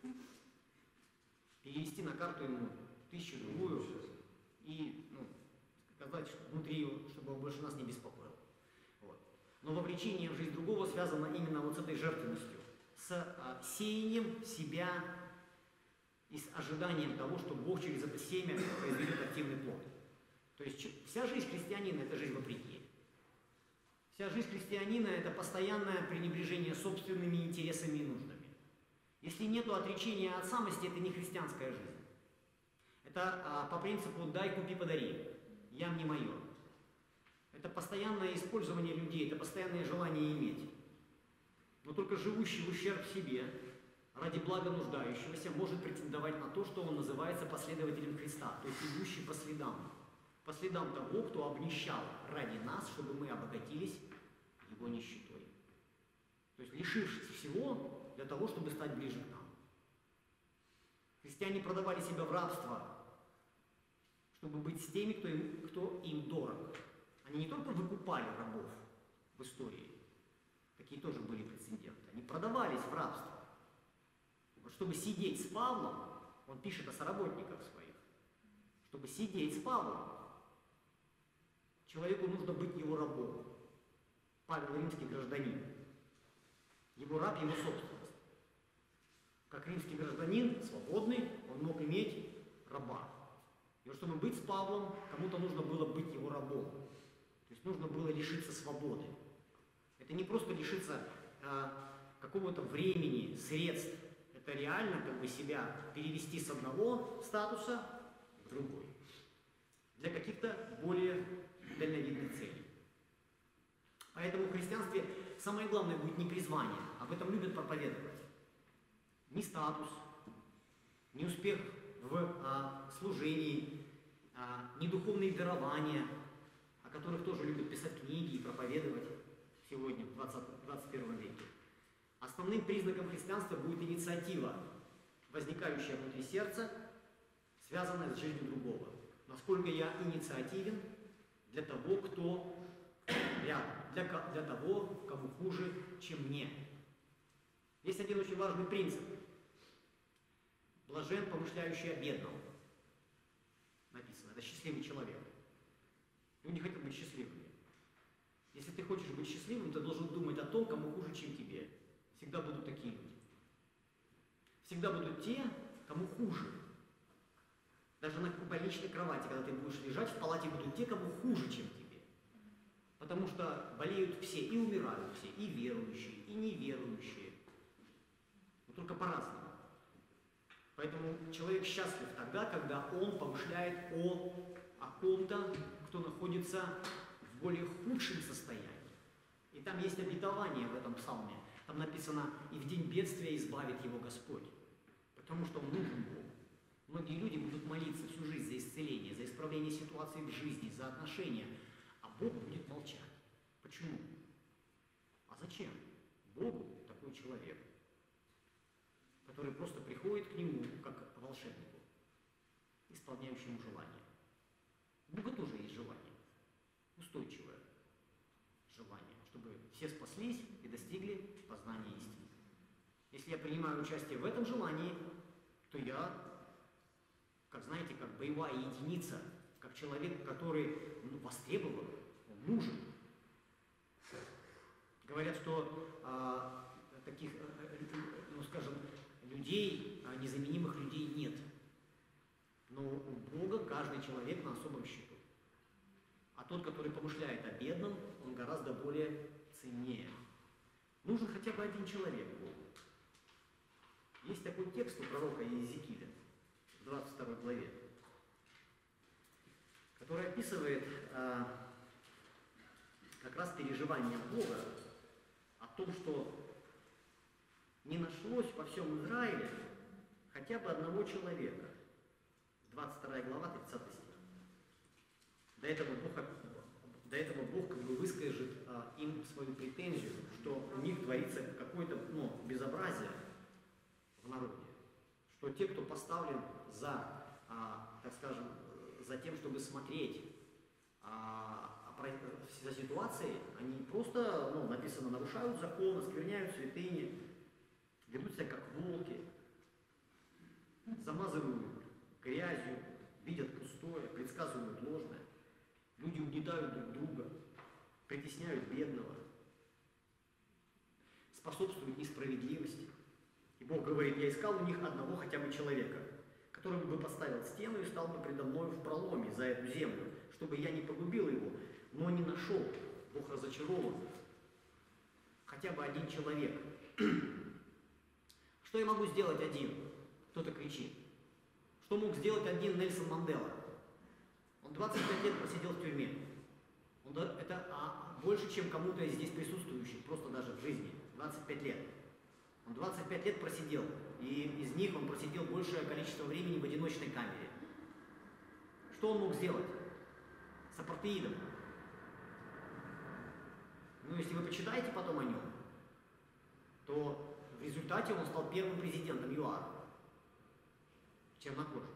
Speaker 1: перевести на карту ему тысячу-другую и ну, сказать что внутри, чтобы он больше нас не беспокоил. Вот. Но вовлечение в жизнь другого связано именно вот с этой жертвенностью, с а, сеянием себя и с ожиданием того, что Бог через это семя произведет активный плод. То есть вся жизнь христианина – это жизнь вопреки. Вся жизнь христианина – это постоянное пренебрежение собственными интересами и нуждами. Если нет отречения от самости, это не христианская жизнь. Это а, по принципу «дай, купи, подари», «ям не мое». Это постоянное использование людей, это постоянное желание иметь. Но только живущий в ущерб себе, ради блага нуждающегося, может претендовать на то, что он называется последователем Христа, то есть идущий по следам. По следам того, кто обнищал ради нас, чтобы мы обогатились его нищетой. То есть лишившись всего для того, чтобы стать ближе к нам. Христиане продавали себя в рабство, чтобы быть с теми, кто им, кто им дорог. Они не только выкупали рабов в истории, такие тоже были прецеденты, они продавались в рабство. Вот чтобы сидеть с Павлом, он пишет о соработниках своих, чтобы сидеть с Павлом, человеку нужно быть его рабом. Павел римский гражданин. Его раб, его собственность. Как римский гражданин, свободный, он мог иметь раба. И вот чтобы быть с Павлом, кому-то нужно было быть его рабом. То есть нужно было лишиться свободы. Это не просто лишиться а, какого-то времени, средств. Это реально как бы себя перевести с одного статуса в другой. Для каких-то более дальновидных целей. Поэтому в христианстве самое главное будет не призвание, об этом любят проповедовать. Ни статус, ни успех в а, служении, а, ни духовные дарования, о которых тоже любят писать книги и проповедовать сегодня, в двадцать первом веке. Основным признаком христианства будет инициатива, возникающая внутри сердца, связанная с жизнью другого. Насколько я инициативен для того, кто рядом, для, для того, кому хуже, чем мне. Есть один очень важный принцип. Блажен, помышляющий о бедном. Написано, это счастливый человек. Люди хотят быть счастливыми. Если ты хочешь быть счастливым, ты должен думать о том, кому хуже, чем тебе. Всегда будут такие люди. Всегда будут те, кому хуже. Даже на больничной кровати, когда ты будешь лежать, в палате будут те, кому хуже, чем тебе. Потому что болеют все, и умирают все, и верующие, и неверующие. Но только по-разному. Поэтому человек счастлив тогда, когда он помышляет о, о ком-то, кто находится в более худшем состоянии. И там есть обетование в этом псалме. Там написано: «И в день бедствия избавит его Господь». Потому что он нужен Богу. Многие люди будут молиться всю жизнь за исцеление, за исправление ситуации в жизни, за отношения, а Бог будет молчать. Почему? А зачем Богу такой человек, который просто приходит к нему, как к волшебнику, исполняющему желание? У Бога тоже есть желание, устойчивое. все спаслись и достигли познания истины. Если я принимаю участие в этом желании, то я, как знаете, как боевая единица, как человек, который ну, востребован, он нужен. Говорят, что а, таких, ну скажем, людей, а, незаменимых людей нет. Но у Бога каждый человек на особом счету. А тот, который помышляет о бедном, он гораздо более ценнее. Нужен хотя бы один человек Богу. Есть такой текст у пророка Иезекииля в двадцать второй главе, который описывает а, как раз переживание Бога о том, что не нашлось во всем Израиле хотя бы одного человека. двадцать вторая глава, тридцатый стих. До этого Бог, до этого Бог как бы выскажет а, им свою претензию, что у них творится какое-то ну, безобразие в народе. Что те, кто поставлен за, а, так скажем, за тем, чтобы смотреть а, за ситуацией, они просто, ну, написано, нарушают закон, оскверняют святыни, ведут себя как волки, замазывают грязью, видят пустое, предсказывают ложное. Люди угнетают друг друга, притесняют бедного, способствуют несправедливости. И Бог говорит, я искал у них одного хотя бы человека, который бы поставил стену и стал бы предо мной в проломе за эту землю, чтобы я не погубил его, но не нашел. Бог разочарован. Хотя бы один человек. Что я могу сделать один? Кто-то кричит. Что мог сделать один Нельсон Мандела? Он двадцать пять лет просидел в тюрьме. Он, это а, больше, чем кому-то из здесь присутствующих, просто даже в жизни. двадцать пять лет. Он двадцать пять лет просидел, и из них он просидел большее количество времени в одиночной камере. Что он мог сделать с апартеидом? Ну, если вы почитаете потом о нем, то в результате он стал первым президентом ЮАР. Чернокожим.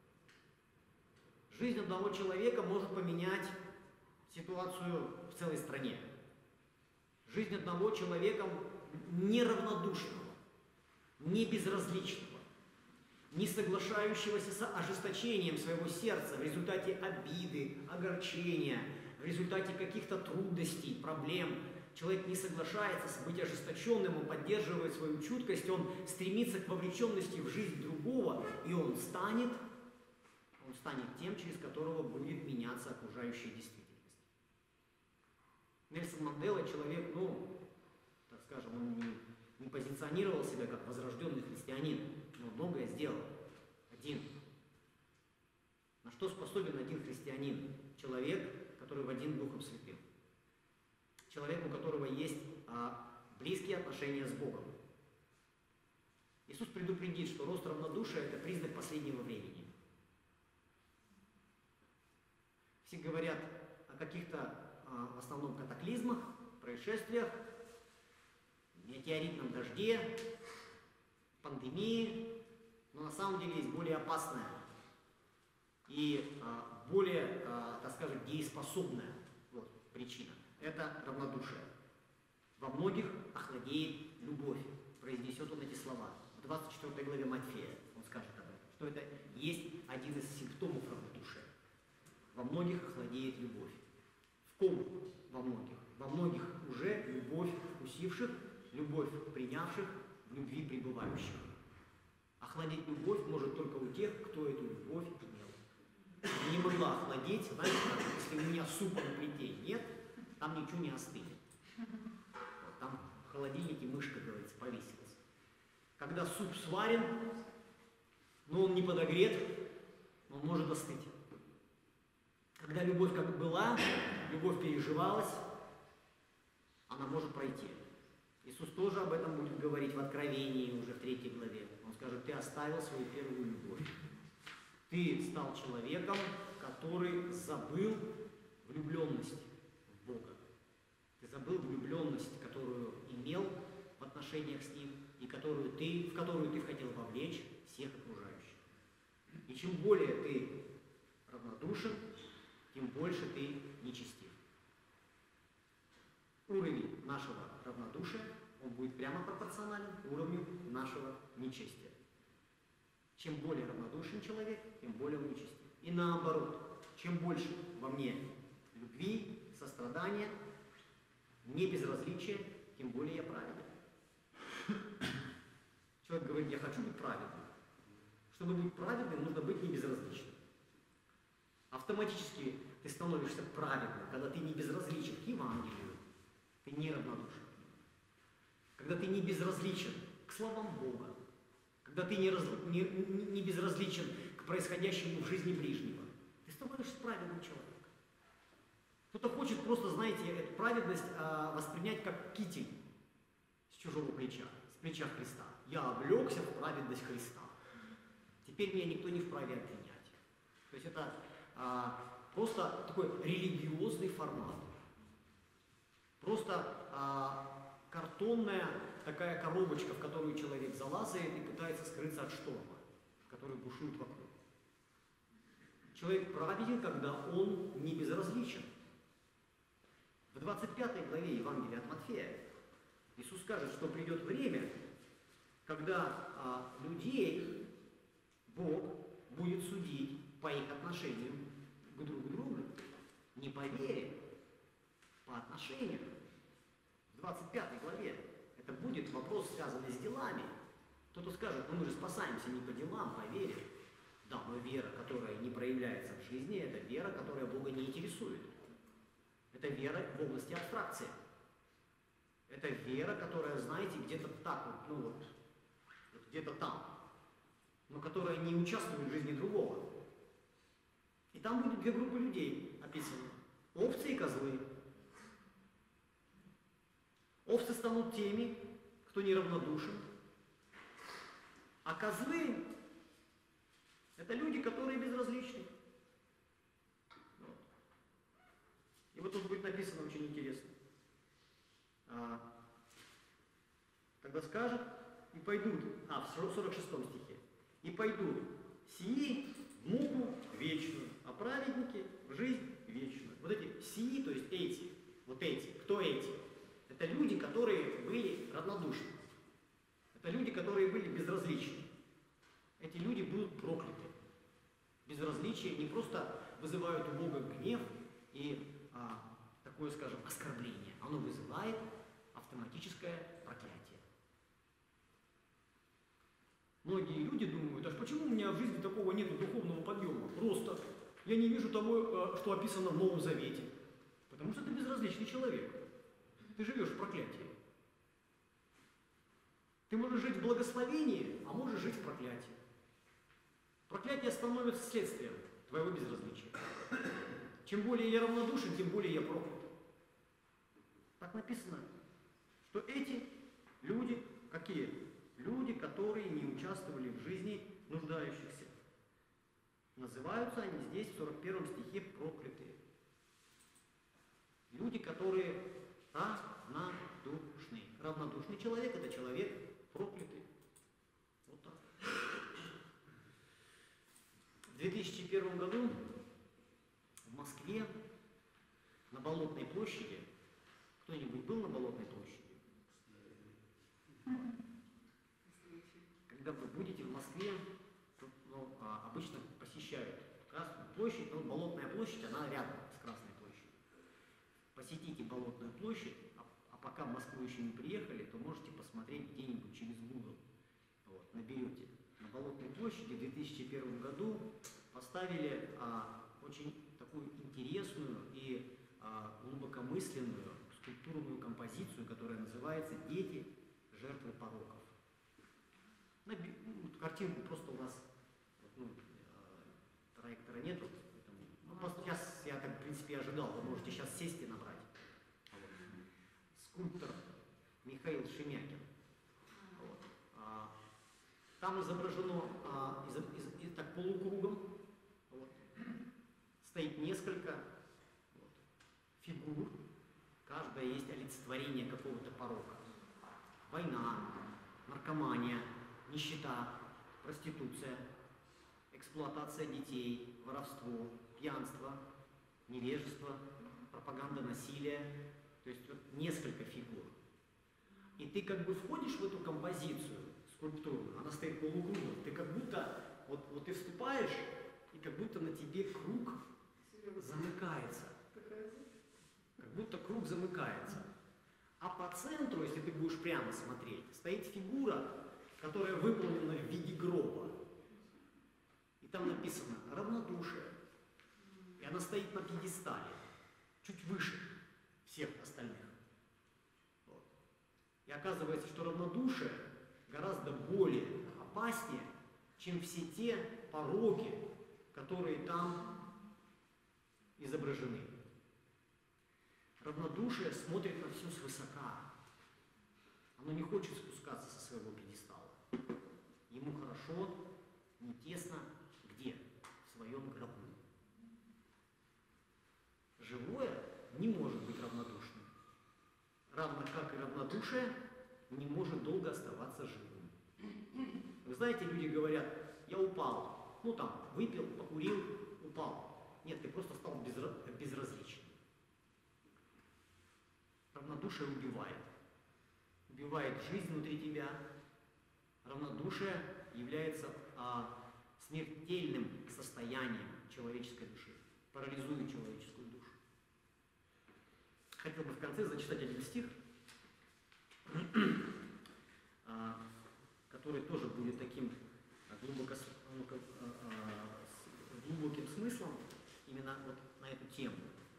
Speaker 1: Жизнь одного человека может поменять ситуацию в целой стране. Жизнь одного человека неравнодушного, не безразличного, не соглашающегося с ожесточением своего сердца в результате обиды, огорчения, в результате каких-то трудностей, проблем. Человек не соглашается быть ожесточенным, он поддерживает свою чуткость, он стремится к вовлеченности в жизнь другого, и он станет, он станет тем, через которого будет меняться окружающая действительность. Нельсон Мандела человек, ну, так скажем, он не, не позиционировал себя как возрожденный христианин, но многое сделал. Один. На что способен один христианин? Человек, который водим Духом Святым. Человек, у которого есть а, близкие отношения с Богом. Иисус предупредит, что рост равнодушия – это признак последнего времени. Все говорят о каких-то, а, в основном, катаклизмах, происшествиях, метеоритном дожде, пандемии, но на самом деле есть более опасная и а, более, а, так скажем, дееспособная вот, причина. Это равнодушие. Во многих охладеет любовь. Произнесет он эти слова. В двадцать четвёртой главе Матфея он скажет об этом, что это есть один из симптомов равнодушия. Во многих охладеет любовь. В ком? Во многих. Во многих уже любовь вкусивших, любовь принявших, в любви пребывающих. Охладить любовь может только у тех, кто эту любовь имел. Не могла охладеть, знаете, если у меня супа на плите нет, там ничего не остынет. Вот, там в холодильнике мышка, говорится, повесилась. Когда суп сварен, но он не подогрет, он может остыть. Когда любовь как была, любовь переживалась, она может пройти. Иисус тоже об этом будет говорить в Откровении, уже в третьей главе. Он скажет, ты оставил свою первую любовь. Ты стал человеком, который забыл влюбленность в Бога. Ты забыл влюбленность, которую имел в отношениях с Ним, и которую ты, в которую ты хотел вовлечь всех окружающих. И чем более ты равнодушен, тем больше ты нечестив. Уровень нашего равнодушия, он будет прямо пропорционален уровню нашего нечестия. Чем более равнодушен человек, тем более он нечестен. И наоборот, чем больше во мне любви, сострадания, не безразличия, тем более я праведен. Человек говорит, я хочу быть праведным. Чтобы быть праведным, нужно быть не безразличным. Автоматически ты становишься праведным, когда ты не безразличен к Евангелию, ты не равнодушен. Когда ты не безразличен к словам Бога, когда ты не, раз, не, не безразличен к происходящему в жизни ближнего, ты становишься праведным человеком. Кто-то хочет просто, знаете, эту праведность а, воспринять как китель с чужого плеча, с плеча Христа. Я облегся в праведность Христа. Теперь меня никто не вправе обвинять. То есть это а, просто такой религиозный формат. Просто а, картонная такая коробочка, в которую человек залазает и пытается скрыться от шторма, который бушует вокруг. Человек праведен, когда он не безразличен. В двадцать пятой главе Евангелия от Матфея Иисус скажет, что придет время, когда а, людей Бог будет судить по их отношению к друг другу, не по вере, по отношению. В двадцать пятой главе это будет вопрос, связанный с делами. Кто-то скажет, ну мы же спасаемся не по делам, по вере. Да, но вера, которая не проявляется в жизни, это вера, которая Бога не интересует. Это вера в области абстракции. Это вера, которая, знаете, где-то так вот, ну вот, вот где-то там, но которая не участвует в жизни другого. И там будут две группы людей описаны. Овцы и козлы. Овцы станут теми, кто неравнодушен, а козлы – это люди, которые безразличны. Вот. И вот тут будет написано очень интересно. А, тогда скажет, и пойдут, а, в сорок шестом стихе, и пойдут сии в муку вечную, а праведники в жизнь вечную. Вот эти сии, то есть эти, вот эти, кто эти? Это люди, которые были равнодушны. Это люди, которые были безразличны. Эти люди будут прокляты. Безразличие не просто вызывают у Бога гнев и а, такое, скажем, оскорбление. Оно вызывает автоматическое проклятие. Многие люди думают, а почему у меня в жизни такого нет духовного подъема? Просто я не вижу того, что описано в Новом Завете. Потому что ты безразличный человек. Ты живешь в проклятии. Ты можешь жить в благословении, а можешь жить в проклятии. Проклятие становится следствием твоего безразличия. Чем более я равнодушен, тем более я проклят. Так написано, что эти люди, какие? Люди, которые не участвовали в жизни нуждающихся. Называются они здесь в сорок первом стихе проклятые. Люди, которые равнодушны. Равнодушный человек – это человек проклятый. Вот так. В две тысячи первом году в Москве на Болотной площади, кто-нибудь был на Болотной площади? Когда вы будете в Москве, то, ну, обычно посещают Красную площадь, но Болотная площадь, она рядом с Красной площадью. Посетите Болотную площадь, а, а пока в Москву еще не приехали, то можете посмотреть где-нибудь через Google. Вот, наберете. На Болотной площади в две тысячи первом году поставили а, очень такую интересную и а, глубокомысленную скульптурную композицию, которая называется «Дети, жертвы пороков». Наби... Ну, картинку просто у нас ну, э, проектора нету. Ну, просто сейчас я так, в принципе, ожидал. Вы можете сейчас сесть и набрать. Вот. Скульптор Михаил Шемякин. Вот. А, там изображено а, из, из, из, так полукругом. Вот. Стоит несколько вот, фигур. Каждая есть олицетворение какого-то порока. Война, наркомания, нищета, проституция, эксплуатация детей, воровство, пьянство, невежество, пропаганда насилия, То есть вот несколько фигур. И ты как бы входишь в эту композицию скульптурную, она стоит полукругом, ты как будто, вот, вот ты вступаешь, и как будто на тебе круг замыкается. Как будто круг замыкается. А по центру, если ты будешь прямо смотреть, стоит фигура, которая выполнена в виде гроба. И там написано «равнодушие». И она стоит на пьедестале, чуть выше всех остальных. Вот. И оказывается, что равнодушие гораздо более опаснее, чем все те пороки, которые там изображены. Равнодушие смотрит на все свысока. Оно не хочет спускаться со своего пьедестала. Ему хорошо, не тесно, где? В своем гробу. Живое не может быть равнодушным. Равно как и равнодушие не может долго оставаться живым. Вы знаете, люди говорят, я упал. Ну там, выпил, покурил, упал. Нет, ты просто стал безразличным. Равнодушие убивает. Убивает жизнь внутри тебя. Равнодушие является а, смертельным состоянием человеческой души. Парализует человеческую душу. Хотел бы в конце зачитать один стих, а, который тоже будет таким глубоко, ну, как, а, с глубоким смыслом именно вот на эту тему.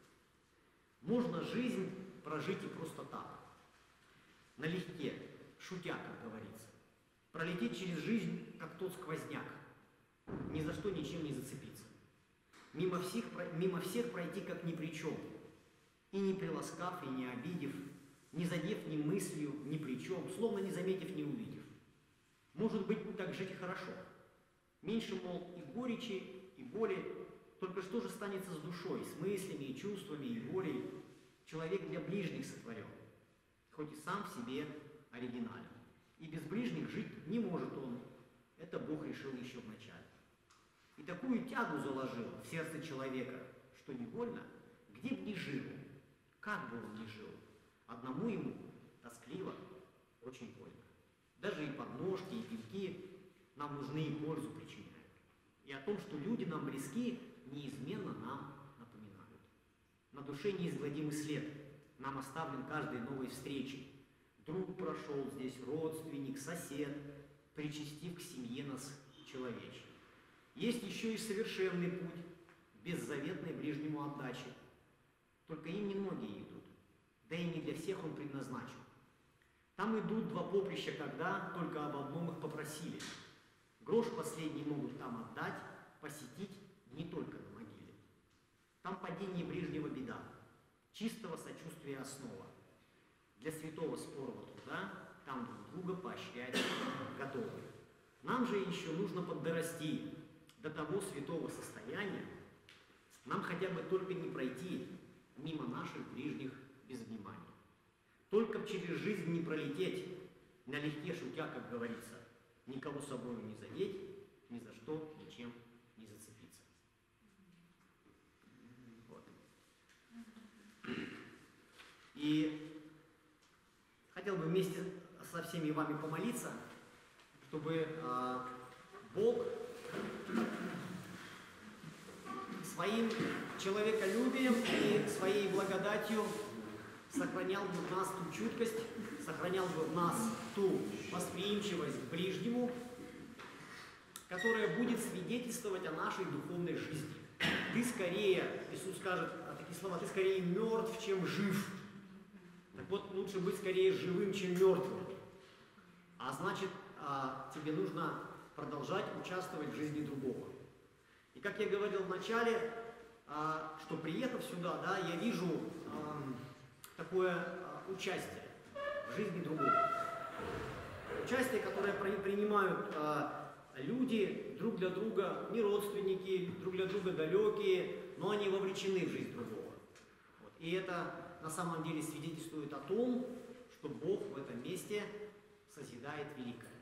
Speaker 1: Можно жизнь прожить и просто так, налегке, шутя, как говорится. Пролететь через жизнь, как тот сквозняк, ни за что ничем не зацепиться. Мимо всех, мимо всех пройти как ни при чем, и не приласкав, и не обидев, не задев ни мыслью, ни плечом, словно не заметив, не увидев. Может быть, так жить и хорошо. Меньше, мол, и горечи, и боли. Только что же станется с душой, с мыслями, и чувствами, и волей? Человек для ближних сотворен, хоть и сам в себе оригинален. И без ближних жить не может он. Это Бог решил еще в начале. И такую тягу заложил в сердце человека, что невольно, где б ни жил, как бы он ни жил, одному ему тоскливо, очень больно. Даже и подножки, и пинки нам нужны и пользу причиняют. И о том, что люди нам близки, неизменно нам напоминают. На душе неизгладимый след нам оставлен каждой новой встречей. Друг прошел здесь, родственник, сосед, причастив к семье нас человечий. Есть еще и совершенный путь, беззаветной ближнему отдачи. Только им немногие идут, да и не для всех он предназначен. Там идут два поприща, когда только об одном их попросили. Грош последний могут там отдать, посетить не только на могиле. Там падение ближнего беда, чистого сочувствия основа. Для святого спорого труда там друг друга поощрять готовы. Нам же еще нужно поддорасти до того святого состояния, нам хотя бы только не пройти мимо наших ближних без внимания. Только б через жизнь не пролететь, налегке шутя, как говорится, никого собою не задеть, ни за что, ничем не зацепиться. Вот. И хотел бы вместе со всеми вами помолиться, чтобы э, Бог своим человеколюбием и своей благодатью сохранял бы в нас ту чуткость, сохранял бы в нас ту восприимчивость к ближнему, которая будет свидетельствовать о нашей духовной жизни. Ты скорее, Иисус скажет такие слова, ты скорее мертв, чем жив. Так вот, лучше быть скорее живым, чем мертвым. А значит, тебе нужно продолжать участвовать в жизни другого. И как я говорил в начале, что приехав сюда, да, я вижу такое участие в жизни другого. Участие, которое принимают люди друг для друга, не родственники, друг для друга далекие, но они вовлечены в жизнь другого. Вот. И это на самом деле свидетельствует о том, что Бог в этом месте созидает великое.